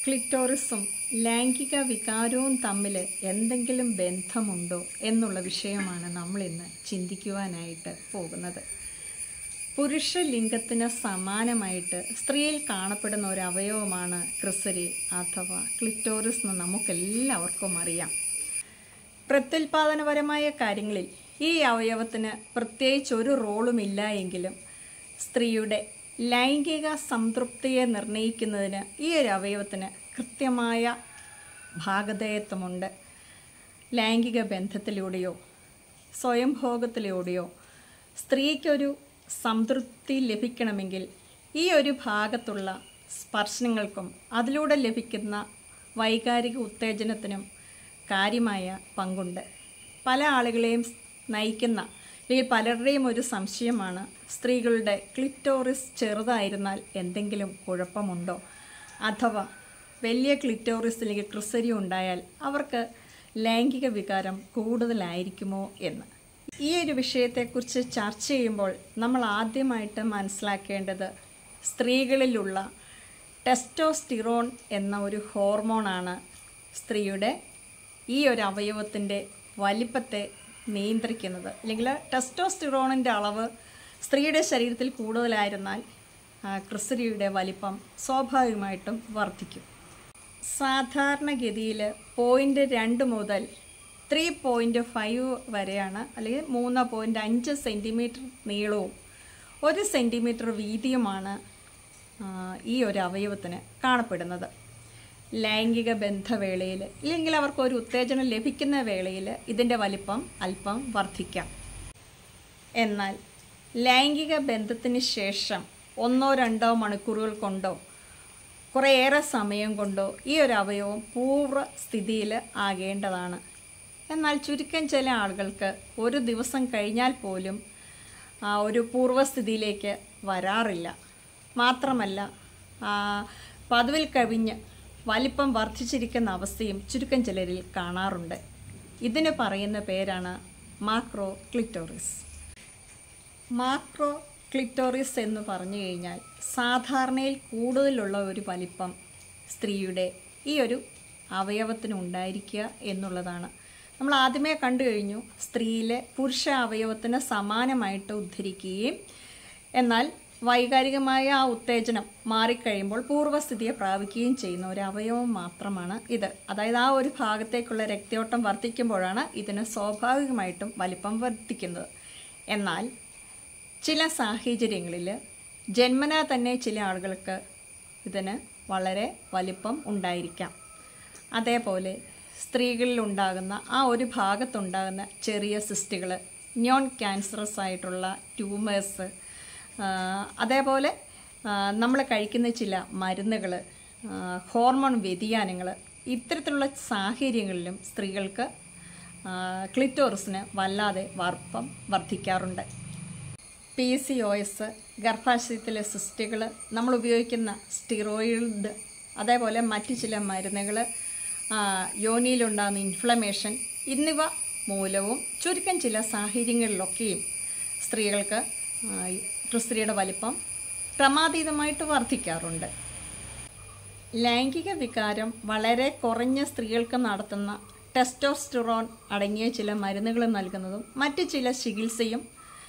ക്ലിറ്റോറിസും ലൈംഗിക വികാരവും തമ്മിൽ എന്തെങ്കിലും ബന്ധമുണ്ടോ എന്നുള്ള വിഷയമാണ് നമ്മളിന്ന് ചിന്തിക്കുവാനായിട്ട് പോകുന്നത്. പുരുഷ ലിംഗത്തിന് സമാനമായിട്ട് സ്ത്രീയിൽ കാണപ്പെടുന്ന ഒരു അവയവമാണ് ക്രിസരി അഥവാ ക്ലിറ്റോറിസ് എന്ന് നമുക്കെല്ലാവർക്കും അറിയാം. പ്രത്യുൽപാദനപരമായ കാര്യങ്ങളിൽ ഈ അവയവത്തിന് പ്രത്യേകിച്ച് ഒരു റോളുമില്ല എങ്കിലും സ്ത്രീയുടെ ലൈംഗിക സംതൃപ്തിയെ നിർണ്ണയിക്കുന്നതിന് ഈ ഒരു അവയവത്തിന് കൃത്യമായ ഭാഗധേയത്വമുണ്ട്. ലൈംഗിക ബന്ധത്തിലൂടെയോ സ്വയംഭോഗത്തിലൂടെയോ സ്ത്രീക്കൊരു സംതൃപ്തി ലഭിക്കണമെങ്കിൽ ഈ ഒരു ഭാഗത്തുള്ള സ്പർശനങ്ങൾക്കും അതിലൂടെ ലഭിക്കുന്ന വൈകാരിക ഉത്തേജനത്തിനും കാര്യമായ പങ്കുണ്ട്. പല ആളുകളെയും നയിക്കുന്ന അല്ലെങ്കിൽ പലരുടെയും ഒരു സംശയമാണ് സ്ത്രീകളുടെ ക്ലിറ്റോറിസ് ചെറുതായിരുന്നാൽ എന്തെങ്കിലും കുഴപ്പമുണ്ടോ, അഥവാ വലിയ ക്ലിറ്റോറിസ് അല്ലെങ്കിൽ ക്രിസരി ഉണ്ടായാൽ അവർക്ക് ലൈംഗിക വികാരം കൂടുതലായിരിക്കുമോ എന്ന്. ഈ ഒരു വിഷയത്തെക്കുറിച്ച് ചർച്ച ചെയ്യുമ്പോൾ നമ്മൾ ആദ്യമായിട്ട് മനസ്സിലാക്കേണ്ടത് സ്ത്രീകളിലുള്ള ടെസ്റ്റോസ്റ്റിറോൺ എന്ന ഒരു ഹോർമോണാണ് സ്ത്രീയുടെ ഈ ഒരു അവയവത്തിൻ്റെ വലിപ്പത്തെ നിയന്ത്രിക്കുന്നത്. അല്ലെങ്കിൽ ടെസ്റ്റോസ്റ്റിറോണിൻ്റെ അളവ് സ്ത്രീയുടെ ശരീരത്തിൽ കൂടുതലായിരുന്നാൽ ക്രിസരിയുടെ വലിപ്പം സ്വാഭാവികമായിട്ടും വർദ്ധിക്കും. സാധാരണഗതിയിൽ 0.2 മുതൽ 3.5 വരെയാണ്, അല്ലെങ്കിൽ 3.5 സെൻറ്റിമീറ്റർ നീളവും 1 സെൻറ്റിമീറ്റർ വീതിയുമാണ് ഈ ഒരു അവയവത്തിന് കാണപ്പെടുന്നത്. ലൈംഗിക ബന്ധവേളയിൽ ഇല്ലെങ്കിൽ അവർക്കൊരു ഉത്തേജനം ലഭിക്കുന്ന വേളയിൽ ഇതിൻ്റെ വലിപ്പം അല്പം വർദ്ധിക്കാം. എന്നാൽ ലൈംഗിക ബന്ധത്തിന് ശേഷം 1-2 മണിക്കൂറുകൾ കൊണ്ടോ കുറേയേറെ സമയം കൊണ്ടോ ഈ ഒരു അവയവം പൂർവ്വസ്ഥിതിയിൽ ആകേണ്ടതാണ്. എന്നാൽ ചുരുക്കം ചില ആളുകൾക്ക് ഒരു ദിവസം കഴിഞ്ഞാൽ പോലും ഒരു പൂർവ്വസ്ഥിതിയിലേക്ക് വരാറില്ല. മാത്രമല്ല, പതിവിൽ കവിഞ്ഞ് വലിപ്പം വർദ്ധിച്ചിരിക്കുന്ന അവസ്ഥയും ചുരുക്കം ചിലരിൽ കാണാറുണ്ട്. ഇതിന് പറയുന്ന പേരാണ് മാക്രോ ക്ലിറ്റോറിസ്. മാക്രോ ക്ലിറ്റോറിസ് എന്ന് പറഞ്ഞു കഴിഞ്ഞാൽ സാധാരണയിൽ കൂടുതലുള്ള ഒരു വലിപ്പം സ്ത്രീയുടെ ഈ ഒരു അവയവത്തിന് ഉണ്ടായിരിക്കുക എന്നുള്ളതാണ്. നമ്മൾ ആദ്യമേ കണ്ടു കഴിഞ്ഞു, സ്ത്രീയിലെ പുരുഷ അവയവത്തിന് സമാനമായിട്ട് ഉദ്ധരിക്കുകയും എന്നാൽ വൈകാരികമായ ആ ഉത്തേജനം മാറിക്കഴിയുമ്പോൾ പൂർവ്വസ്ഥിതിയെ പ്രാപിക്കുകയും ചെയ്യുന്ന ഒരു അവയവം മാത്രമാണ് ഇത്. അതായത് ആ ഒരു ഭാഗത്തേക്കുള്ള രക്തയോട്ടം വർദ്ധിക്കുമ്പോഴാണ് ഇതിന് സ്വാഭാവികമായിട്ടും വലിപ്പം വർദ്ധിക്കുന്നത്. എന്നാൽ ചില സാഹചര്യങ്ങളിൽ ജന്മനാ തന്നെ ചില ആളുകൾക്ക് ഇതിന് വളരെ വലിപ്പം ഉണ്ടായിരിക്കാം. അതേപോലെ സ്ത്രീകളിൽ ഉണ്ടാകുന്ന ആ ഒരു ഭാഗത്തുണ്ടാകുന്ന ചെറിയ സിസ്റ്റുകൾ, നോൺ ക്യാൻസറസ് ആയിട്ടുള്ള ട്യൂമേഴ്സ്, അതേപോലെ നമ്മൾ കഴിക്കുന്ന ചില മരുന്നുകൾ, ഹോർമോൺ വ്യതിയാനങ്ങൾ, ഇത്തരത്തിലുള്ള സാഹചര്യങ്ങളിലും സ്ത്രീകൾക്ക് ക്ലിറ്റോറിസിന് വല്ലാതെ വലിപ്പം വർദ്ധിക്കാറുണ്ട്. PCOS, ഗർഭാശയത്തിലെ സിസ്റ്റുകൾ, നമ്മൾ ഉപയോഗിക്കുന്ന സ്റ്റിറോയിഡ്, അതേപോലെ മറ്റ് ചില മരുന്നുകൾ, യോനിയിലുണ്ടാകുന്ന ഇൻഫ്ലമേഷൻ എന്നിവ മൂലവും ചുരുക്കം ചില സാഹചര്യങ്ങളിലൊക്കെയും സ്ത്രീകൾക്ക് ക്രിസരിയുടെ വലിപ്പം ക്രമാതീതമായിട്ട് വർദ്ധിക്കാറുണ്ട്. ലൈംഗിക വികാരം വളരെ കുറഞ്ഞ സ്ത്രീകൾക്ക് നടത്തുന്ന ടെസ്റ്റോസ്റ്റിറോൺ അടങ്ങിയ ചില മരുന്നുകൾ നൽകുന്നതും മറ്റ് ചില ചികിത്സയും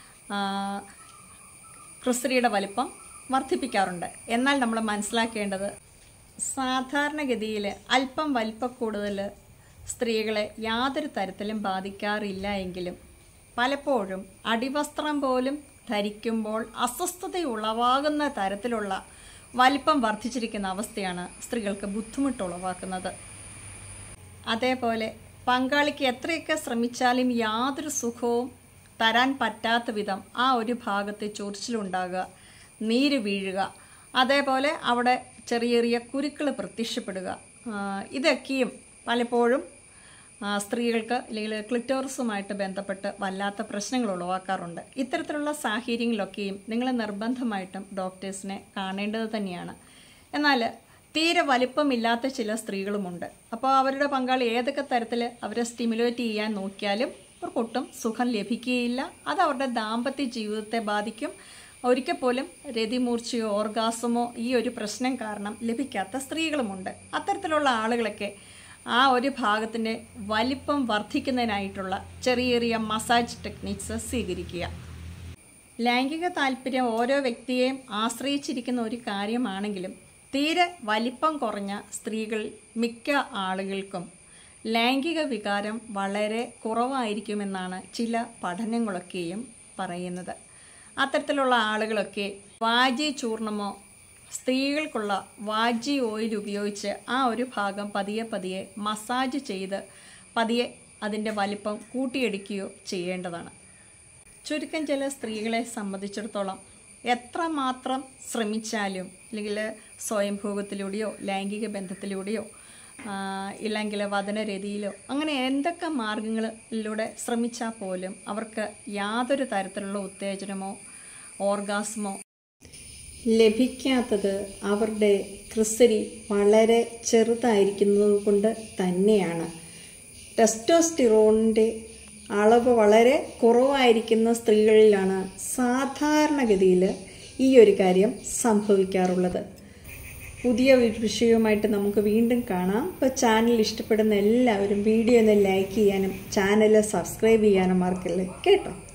ക്രിസരിയുടെ വലിപ്പം വർദ്ധിപ്പിക്കാറുണ്ട്. എന്നാൽ നമ്മൾ മനസ്സിലാക്കേണ്ടത് സാധാരണഗതിയിൽ അല്പം വലിപ്പക്കൂടുതൽ സ്ത്രീകളെ യാതൊരു തരത്തിലും ബാധിക്കാറില്ല എങ്കിലും പലപ്പോഴും അടിവസ്ത്രം പോലും ധരിക്കുമ്പോൾ അസ്വസ്ഥത ഉളവാകുന്ന തരത്തിലുള്ള വലിപ്പം വർദ്ധിച്ചിരിക്കുന്ന അവസ്ഥയാണ് സ്ത്രീകൾക്ക് ബുദ്ധിമുട്ടുളവാക്കുന്നത്. അതേപോലെ പങ്കാളിക്ക് എത്രയൊക്കെ ശ്രമിച്ചാലും യാതൊരു സുഖവും തരാൻ പറ്റാത്ത വിധം ആ ഒരു ഭാഗത്ത് ചൊറിച്ചിലുണ്ടാകുക, നീര് വീഴുക, അതേപോലെ അവിടെ ചെറിയ ചെറിയ കുരുക്കൾ പ്രത്യക്ഷപ്പെടുക, ഇതൊക്കെയും പലപ്പോഴും സ്ത്രീകൾക്ക് അല്ലെങ്കിൽ ക്ലിറ്റോറിസുമായിട്ട് ബന്ധപ്പെട്ട് വല്ലാത്ത പ്രശ്നങ്ങൾ ഉളവാക്കാറുണ്ട്. ഇത്തരത്തിലുള്ള സാഹചര്യങ്ങളിലൊക്കെയും നിങ്ങൾ നിർബന്ധമായിട്ടും ഡോക്ടേഴ്സിനെ കാണേണ്ടത് തന്നെയാണ്. എന്നാൽ തീരെ വലിപ്പമില്ലാത്ത ചില സ്ത്രീകളുമുണ്ട്. അപ്പോൾ അവരുടെ പങ്കാളി ഏതൊക്കെ തരത്തിൽ അവരെ സ്റ്റിമുലേറ്റ് ചെയ്യാൻ നോക്കിയാലും അവർക്കൊട്ടും സുഖം ലഭിക്കുകയില്ല. അത് അവരുടെ ദാമ്പത്യ ജീവിതത്തെ ബാധിക്കും, ഒരിക്കൽ പോലും രതിമൂർച്ചയോ ഓർഗാസമോ ഈ ഒരു പ്രശ്നം കാരണം ലഭിക്കാത്ത സ്ത്രീകളുമുണ്ട്. അത്തരത്തിലുള്ള ആളുകളൊക്കെ ആ ഒരു ഭാഗത്തിൻ്റെ വലിപ്പം വർദ്ധിക്കുന്നതിനായിട്ടുള്ള ചെറിയ ചെറിയ മസാജ് ടെക്നിക്സ് സ്വീകരിക്കുക. ലൈംഗിക താല്പര്യം ഓരോ വ്യക്തിയെയും ആശ്രയിച്ചിരിക്കുന്ന ഒരു കാര്യമാണെങ്കിലും തീരെ വലിപ്പം കുറഞ്ഞ സ്ത്രീകൾ മിക്ക ആളുകൾക്കും ലൈംഗിക വികാരം വളരെ കുറവായിരിക്കുമെന്നാണ് ചില പഠനങ്ങളൊക്കെയും പറയുന്നത്. അത്തരത്തിലുള്ള ആളുകളൊക്കെ വാജി ചൂർണമോ സ്ത്രീകൾക്കുള്ള വാജി ഓയിൽ ഉപയോഗിച്ച് ആ ഒരു ഭാഗം പതിയെ പതിയെ മസാജ് ചെയ്ത് പതിയെ അതിൻ്റെ വലിപ്പം കൂട്ടിയെടുക്കുകയോ ചെയ്യേണ്ടതാണ്. ചുരുക്കം ചില സ്ത്രീകളെ സംബന്ധിച്ചിടത്തോളം എത്രമാത്രം ശ്രമിച്ചാലും അല്ലെങ്കിൽ സ്വയംഭോഗത്തിലൂടെയോ ലൈംഗിക ബന്ധത്തിലൂടെയോ ഇല്ലെങ്കിൽ വദനരതിയിലോ അങ്ങനെ എന്തൊക്കെ മാർഗങ്ങളിലൂടെ ശ്രമിച്ചാൽ പോലും അവർക്ക് യാതൊരു തരത്തിലുള്ള ഉത്തേജനമോ ഓർഗാസ്മോ ലഭിക്കാത്തത് അവരുടെ ക്രിസരി വളരെ ചെറുതായിരിക്കുന്നത് കൊണ്ട് തന്നെയാണ്. ടെസ്റ്റോസ്റ്റിറോണിൻ്റെ അളവ് വളരെ കുറവായിരിക്കുന്ന സ്ത്രീകളിലാണ് സാധാരണഗതിയിൽ ഈ ഒരു കാര്യം സംഭവിക്കാറുള്ളത്. പുതിയ വിഷയവുമായിട്ട് നമുക്ക് വീണ്ടും കാണാം. ഇപ്പോൾ ചാനൽ ഇഷ്ടപ്പെടുന്ന എല്ലാവരും വീഡിയോ ഒന്ന് ലൈക്ക് ചെയ്യാനും ചാനൽ സബ്സ്ക്രൈബ് ചെയ്യാനും മറക്കല്ലേ കേട്ടോ.